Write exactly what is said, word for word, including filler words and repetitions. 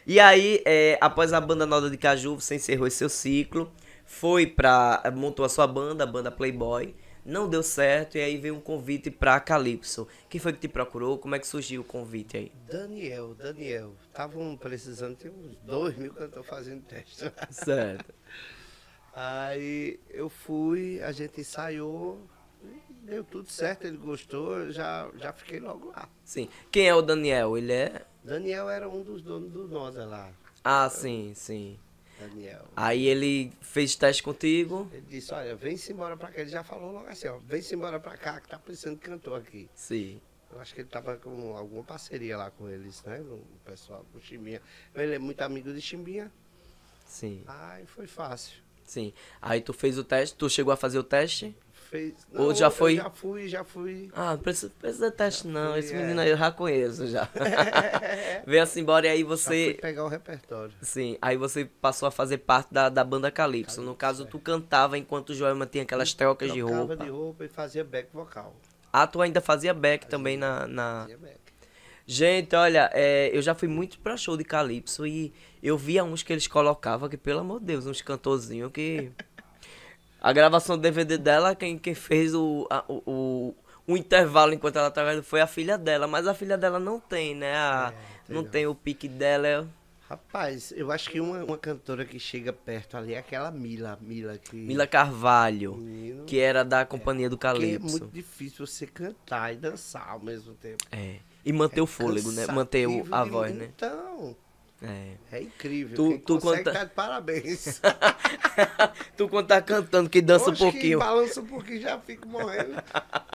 E aí, é, após a banda Nova de Caju, você encerrou esse seu ciclo, foi pra. Montou a sua banda, a banda Playboy. Não deu certo, e aí veio um convite pra Calypso. Quem foi que te procurou? Como é que surgiu o convite aí? Daniel, Daniel. Estavam precisando, tem uns dois mil que eu tô fazendo teste. Certo. Aí eu fui, a gente ensaiou, deu tudo certo, ele gostou, eu já, já fiquei logo lá. Sim. Quem é o Daniel? Ele é. Daniel era um dos donos do Nosa lá. Ah, sim, sim. Daniel. Aí ele fez teste contigo. Ele disse, olha, vem-se embora pra cá. Ele já falou logo assim, ó, vem-se embora pra cá que tá precisando de cantor aqui. Sim. Eu acho que ele tava com alguma parceria lá com eles, né? O pessoal, com o Chimbinha. Ele é muito amigo de Chimbinha. Sim. Aí foi fácil. Sim. Aí tu fez o teste, tu chegou a fazer o teste? Fez... Ou já foi? Eu já fui, já fui. Ah, não precisa, precisa de teste Já não. fui, Esse é. menino aí eu já conheço já. Vem assim embora e aí Já fui você. pegar o repertório. Sim, aí você passou a fazer parte da, da banda Calypso. No Calypso, caso, é. tu cantava enquanto o Joelma tinha aquelas trocas de Trocava roupa. de roupa e fazia back vocal. Ah, tu ainda fazia back Fazia, também na. na... Fazia back. Gente, olha, é, eu já fui muito pra show de Calypso e eu via uns que eles colocavam que, pelo amor de Deus, uns cantorzinhos que. A gravação do D V D dela, quem, quem fez o, a- o, o, o intervalo enquanto ela tava foi a filha dela, mas a filha dela não tem, né? A, tem não não. tem o pique dela. é- Rapaz, eu acho que uma, uma cantora que chega perto ali é aquela Mila. Mila que. Mila Carvalho, Menino, que era da companhia do que é Calypso. muito difícil você cantar e dançar ao mesmo tempo. É. E manter É o fôlego, né? Manter o- cansativo a de- voz, né? Então, É. é incrível. Tu- Quem tu consegue conta- tá de parabéns. Tu quando tá cantando que dança um Oxe, que pouquinho. balança um pouquinho já fico morrendo.